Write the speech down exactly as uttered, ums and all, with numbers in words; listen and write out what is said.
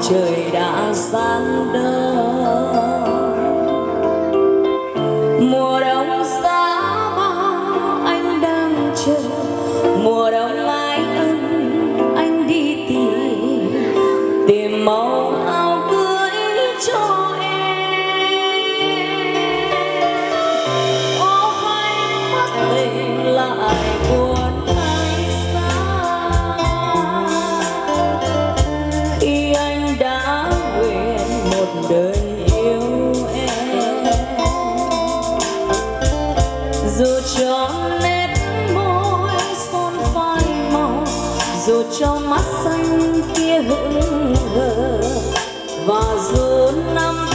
trời đã sáng đỡ. Mùa đông giá bao anh đang chờ, mùa đông ái ân anh đi tìm, tìm màu áo cưới cho em. Ô hay mắt tình lại buồn hay xa, khi anh đã nguyện một đời yêu em. Dù cho nét môi son phai màu, dù cho mắt xanh kia hững hờ, và dù năm